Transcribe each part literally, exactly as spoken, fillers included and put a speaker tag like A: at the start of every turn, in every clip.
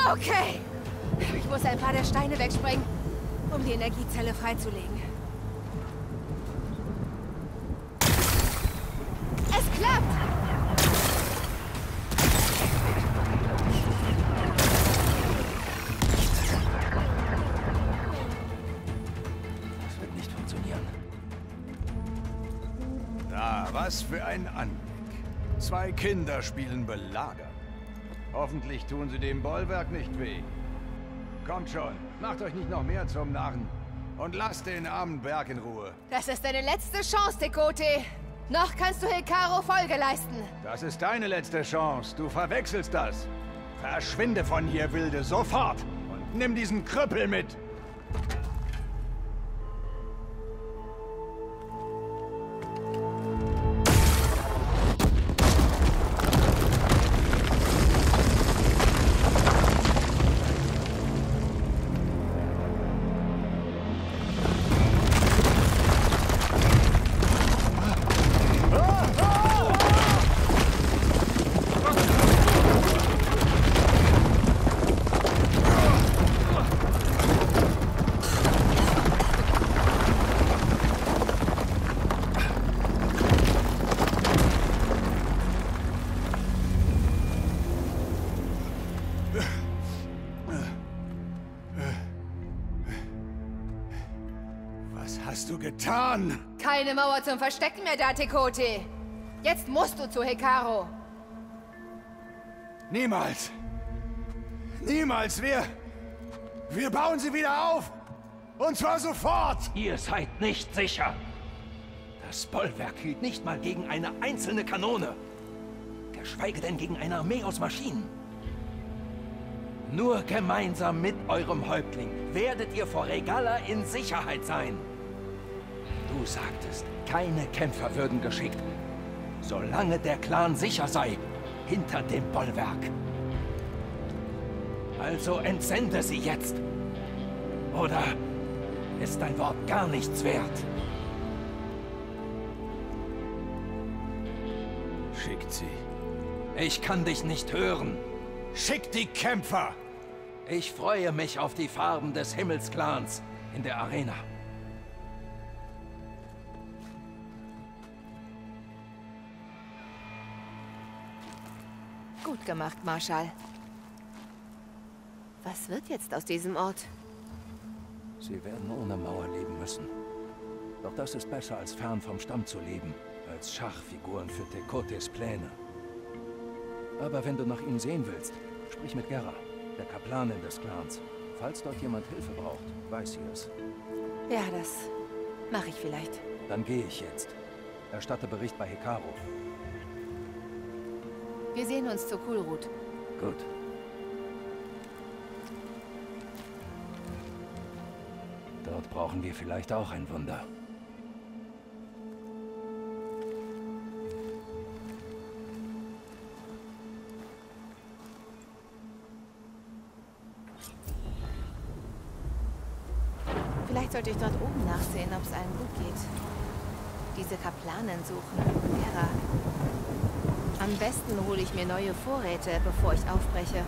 A: Okay. Ich muss ein paar der Steine wegsprengen, um die Energiezelle freizulegen. Es klappt!
B: Das wird nicht funktionieren.
C: Na, was für ein Anblick. Zwei Kinder spielen Belager. Hoffentlich tun sie dem Bollwerk nicht weh. Kommt schon, macht euch nicht noch mehr zum Narren. Und lasst den armen Berg in Ruhe.
A: Das ist deine letzte Chance, Tekote. Noch kannst du Hekarro Folge leisten.
C: Das ist deine letzte Chance. Du verwechselst das. Verschwinde von hier, Wilde, sofort. Und nimm diesen Krüppel mit. Was hast du getan?
A: Keine Mauer zum Verstecken mehr da, Tekote. Jetzt musst du zu Hekarro.
C: Niemals. Niemals. Wir... Wir bauen sie wieder auf. Und zwar sofort.
B: Ihr seid nicht sicher. Das Bollwerk hielt nicht mal gegen eine einzelne Kanone. Geschweige denn gegen eine Armee aus Maschinen. Nur gemeinsam mit eurem Häuptling werdet ihr vor Regalla in Sicherheit sein. Du sagtest, keine Kämpfer würden geschickt, solange der Clan sicher sei, hinter dem Bollwerk. Also entsende sie jetzt. Oder ist dein Wort gar nichts wert?
C: Schickt sie.
B: Ich kann dich nicht hören.
C: Schickt die Kämpfer!
B: Ich freue mich auf die Farben des Himmelsclans in der Arena.
A: Gut gemacht, Marschall. Was wird jetzt aus diesem Ort?
B: Sie werden ohne Mauer leben müssen. Doch das ist besser, als fern vom Stamm zu leben, als Schachfiguren für Tekotes Pläne. Aber wenn du nach ihnen sehen willst, sprich mit Gerra, der Kaplanin des Clans. Falls dort jemand Hilfe braucht, weiß sie es.
A: Ja, das mache ich vielleicht.
B: Dann gehe ich jetzt. Erstatte Bericht bei Hekarro.
A: Wir sehen uns zur Kulrut.
B: Gut. Dort brauchen wir vielleicht auch ein Wunder.
A: Vielleicht sollte ich dort oben nachsehen, ob es allen gut geht. Diese Kaplanen suchen. Gerra. Am besten hole ich mir neue Vorräte, bevor ich aufbreche.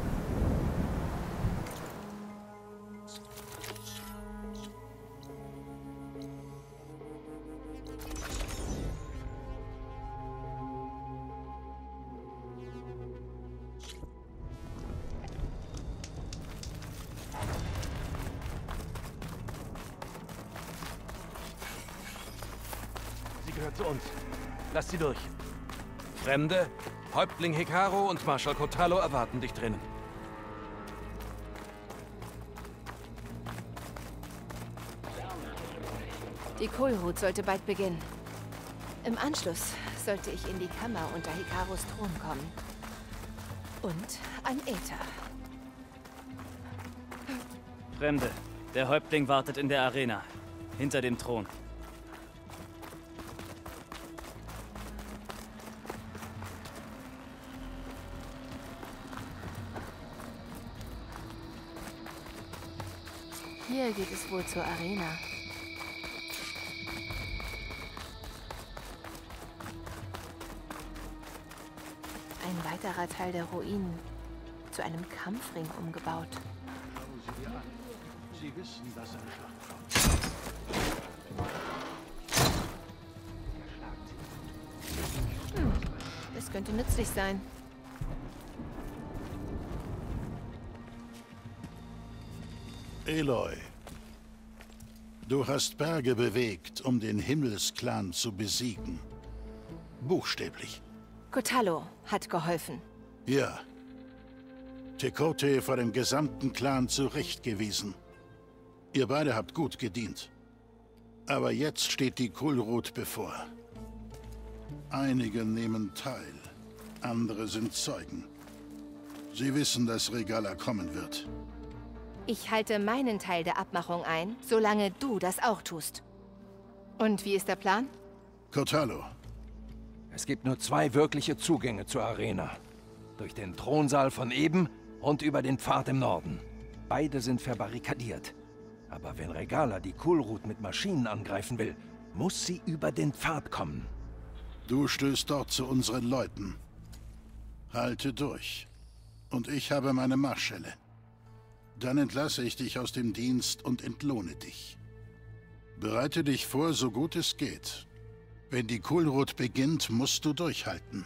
D: Sie gehört zu uns. Lass sie durch. Fremde, Häuptling Hekarro und Marschall Kotallo erwarten dich drinnen.
A: Die Kulrut sollte bald beginnen. Im Anschluss sollte ich in die Kammer unter Hekarros Thron kommen. Und an Aether.
E: Fremde, der Häuptling wartet in der Arena, hinter dem Thron.
A: Hier geht es wohl zur Arena. Ein weiterer Teil der Ruinen. zu einem Kampfring umgebaut.
F: Schauen Sie dir an. Sie wissen, dass ein Schlachtfeld.
A: Hm, das könnte nützlich sein.
F: Aloy, du hast Berge bewegt, um den Himmelsklan zu besiegen. Buchstäblich.
A: Kotallo hat geholfen.
F: Ja. Tekote vor dem gesamten Clan zurechtgewiesen. Ihr beide habt gut gedient. Aber jetzt steht die Kulrut bevor. Einige nehmen teil, andere sind Zeugen. Sie wissen, dass Regalla kommen wird.
A: Ich halte meinen Teil der Abmachung ein, solange du das auch tust. Und wie ist der Plan?
F: Kotallo.
B: Es gibt nur zwei wirkliche Zugänge zur Arena. Durch den Thronsaal von eben und über den Pfad im Norden. Beide sind verbarrikadiert. Aber wenn Regalla die Kulrut mit Maschinen angreifen will, muss sie über den Pfad kommen.
F: Du stößt dort zu unseren Leuten. Halte durch. Und ich habe meine Marschelle. Dann entlasse ich dich aus dem Dienst und entlohne dich. Bereite dich vor, so gut es geht. Wenn die Kulrut beginnt, musst du durchhalten.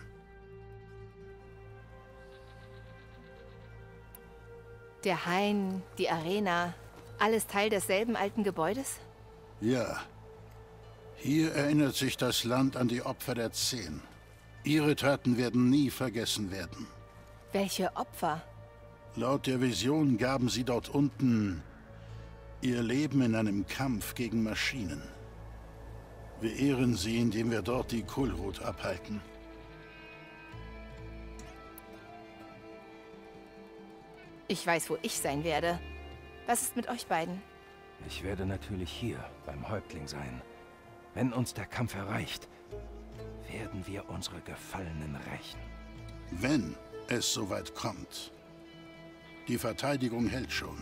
A: Der Hain, die Arena, alles Teil desselben alten Gebäudes?
F: Ja. Hier erinnert sich das Land an die Opfer der Zehn. Ihre Taten werden nie vergessen werden.
A: Welche Opfer?
F: Laut der Vision gaben sie dort unten ihr Leben in einem Kampf gegen Maschinen. Wir ehren sie, indem wir dort die Kulrut abhalten.
A: Ich weiß, wo ich sein werde. Was ist mit euch beiden?
B: Ich werde natürlich hier beim Häuptling sein. Wenn uns der Kampf erreicht, werden wir unsere Gefallenen rächen.
F: Wenn es soweit kommt. Die Verteidigung hält schon.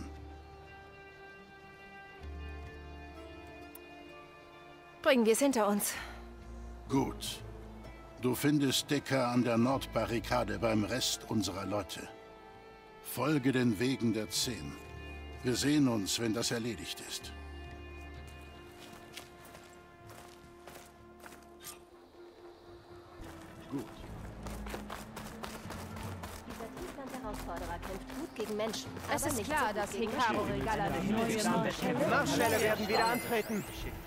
A: Bringen wir es hinter uns.
F: Gut. Du findest Dekka an der Nordbarrikade beim Rest unserer Leute. Folge den Wegen der Zehn. Wir sehen uns, wenn das erledigt ist.
G: Gut. Dieser Tiefland-Herausforderer kämpft gut gegen Menschen.
A: Es
G: aber
A: ist
G: nicht
A: klar,
G: so gut
A: dass
G: gegen
A: Hikaru
G: Maschinen.
A: Regalla den neuen
H: Marschälle werden wieder antreten.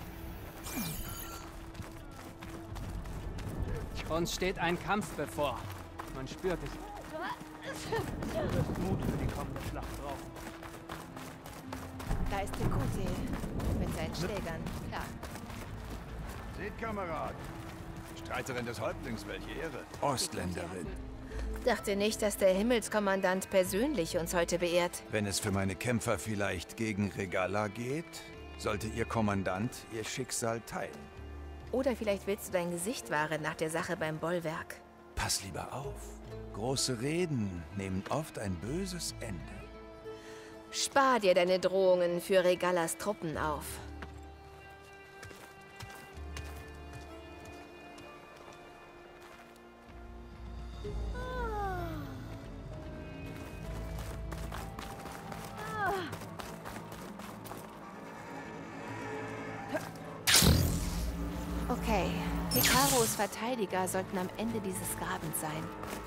I: Uns steht ein Kampf bevor. Man spürt es.
H: Du wirst Mut für die kommende Schlacht brauchen.
A: Da ist Tekote mit seinen Schlägern. Klar.
C: Seht, Kamerad. Streiterin des Häuptlings, welche Ehre.
B: Ostländerin.
A: Dachte nicht, dass der Himmelskommandant persönlich uns heute beehrt.
C: Wenn es für meine Kämpfer vielleicht gegen Regalla geht, sollte ihr Kommandant ihr Schicksal teilen.
A: Oder vielleicht willst du dein Gesicht wahren nach der Sache beim Bollwerk.
C: Pass lieber auf. Große Reden nehmen oft ein böses Ende.
A: Spar dir deine Drohungen für Regallas Truppen auf. Okay, Hikaros Verteidiger sollten am Ende dieses Grabens sein.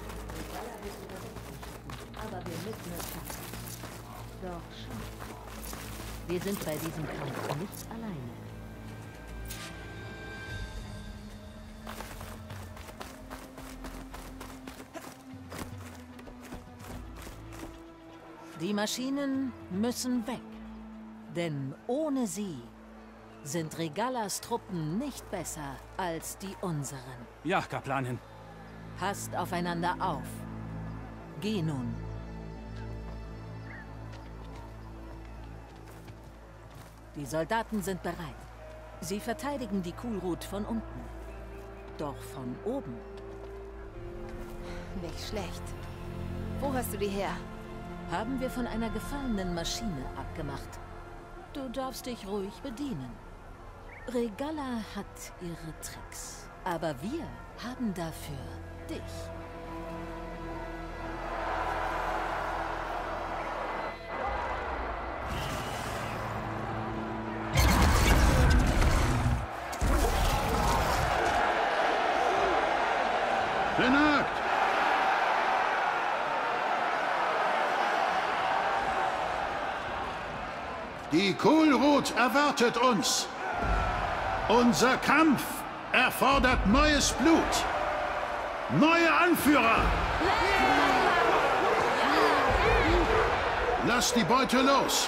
G: Aber wir müssen es schaffen. Doch schon. Wir sind bei diesem Kampf nicht alleine. Die Maschinen müssen weg. Denn ohne sie sind Regallas Truppen nicht besser als die unseren.
E: Ja, Kaplanin.
G: Passt aufeinander auf. Geh nun. Die Soldaten sind bereit. Sie verteidigen die Kulrut von unten. Doch von oben.
A: Nicht schlecht. Wo hast du die her?
G: Haben wir von einer gefallenen Maschine abgemacht. Du darfst dich ruhig bedienen. Regalla hat ihre Tricks. Aber wir haben dafür dich.
F: Benagt! Die Kulrut erwartet uns. Unser Kampf erfordert neues Blut. Neue Anführer! Lasst die Beute los!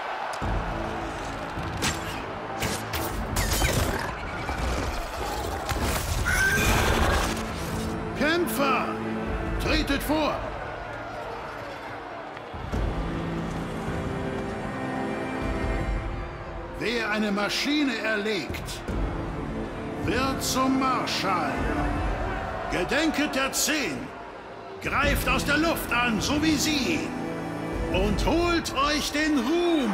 F: Kämpfer! Tretet vor! Wer eine Maschine erlegt, wird zum Marschall. Gedenket der Zehn! Greift aus der Luft an, so wie sie! Und holt euch den Ruhm!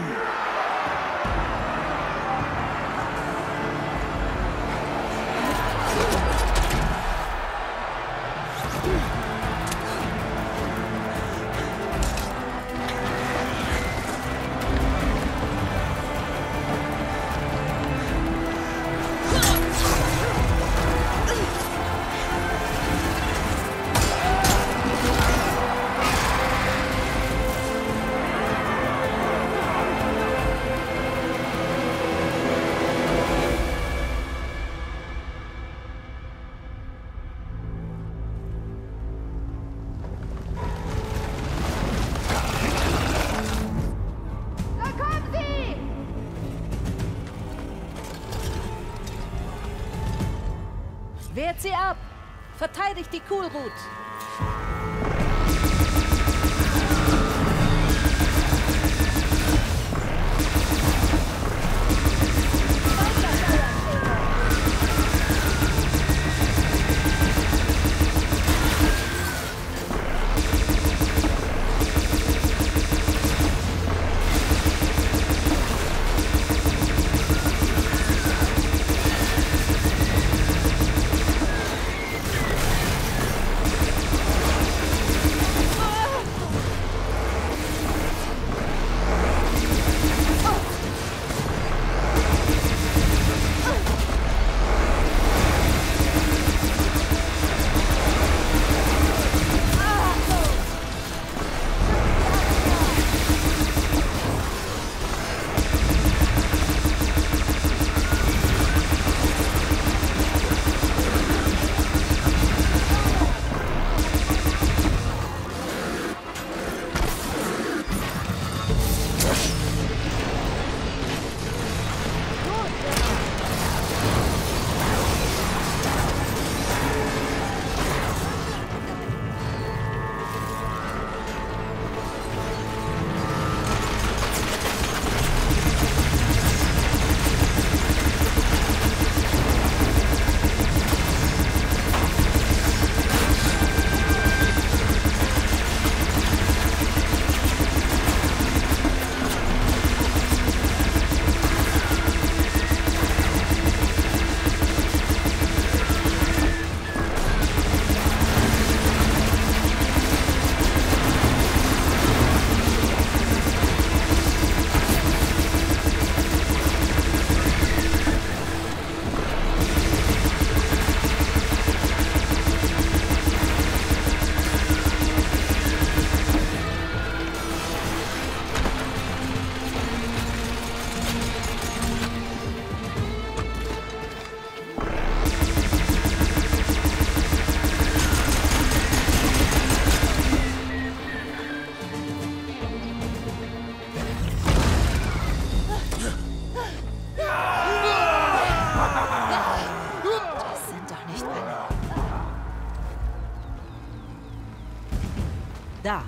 G: Wehrt sie ab! Verteidigt die Kulrut! Da.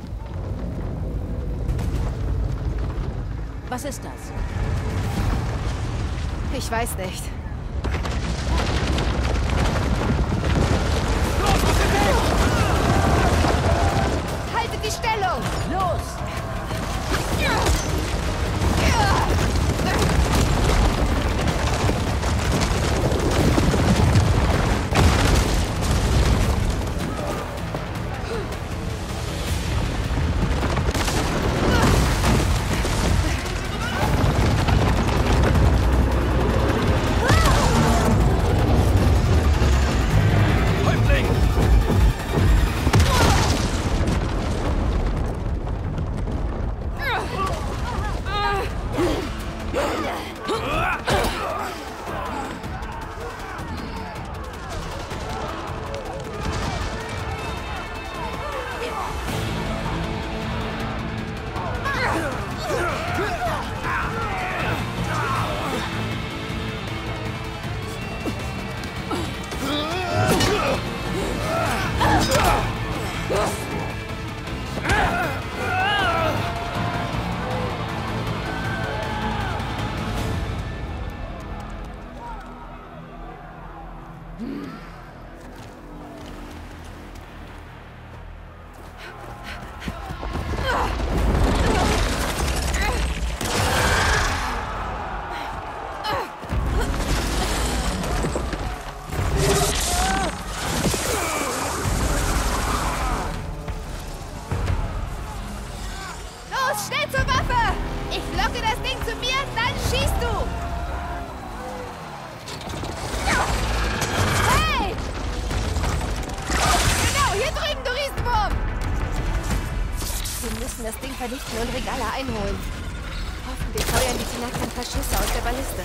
G: Was ist das?
A: Ich weiß nicht. Haltet die Stellung!
G: Los!
A: Ah! müssen das Ding vernichten und Regala einholen. Hoffentlich feuern die Tenakten ein paar Schüsse aus der Balliste.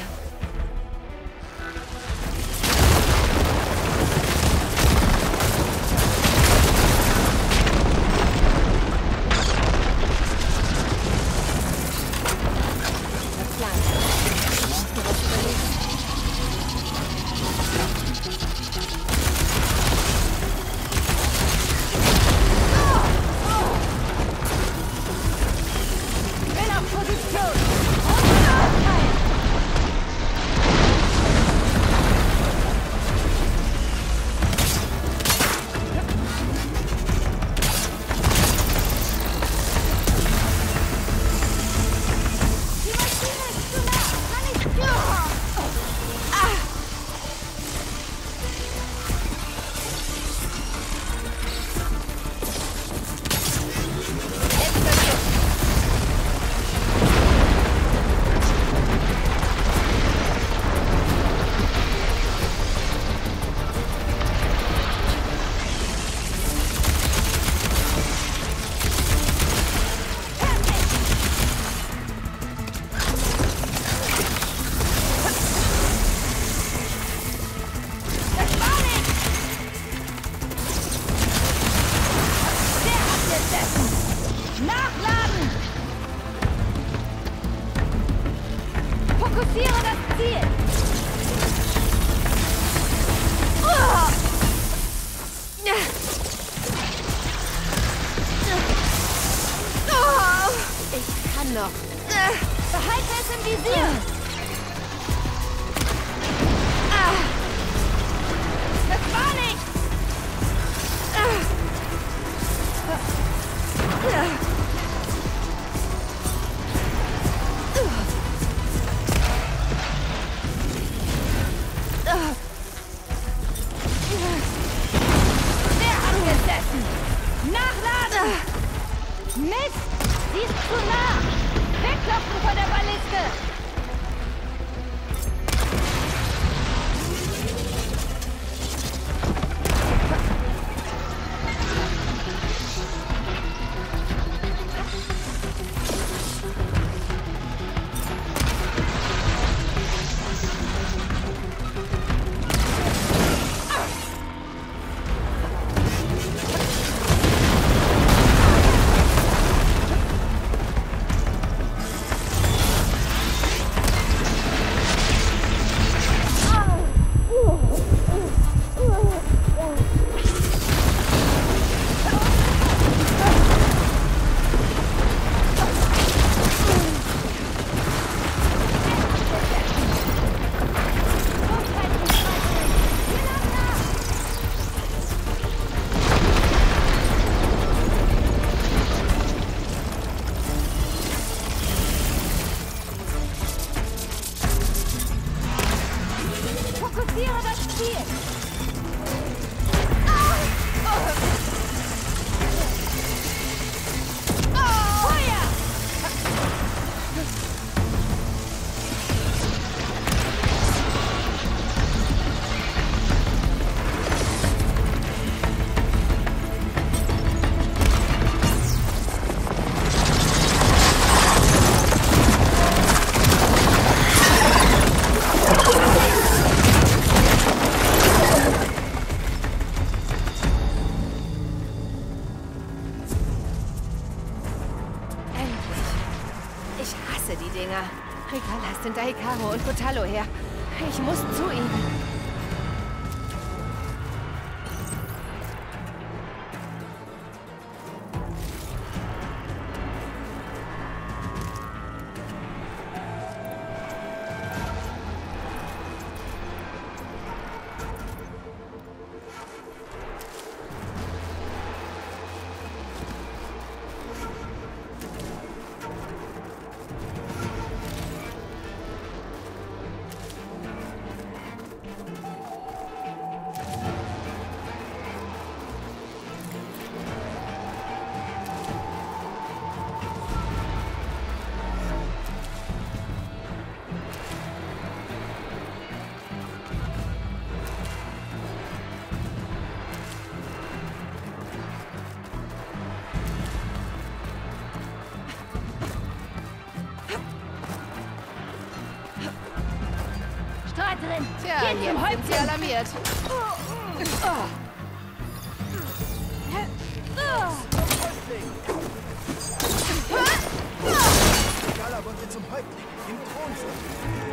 J: Behalte es im Visier! Das war nicht! Der hat gesessen! Nachladen! Mist! Sie ist zu nah! Wegklopfen von der Balliste!
A: Regala ist hinter Hekarro und Kotallo her. Ich muss zu ihnen. Tja,
J: Geht zum
A: jetzt sind sie
J: Häuptling.
A: alarmiert.
K: Regala wollte zum Häuptling, im Thronsaal.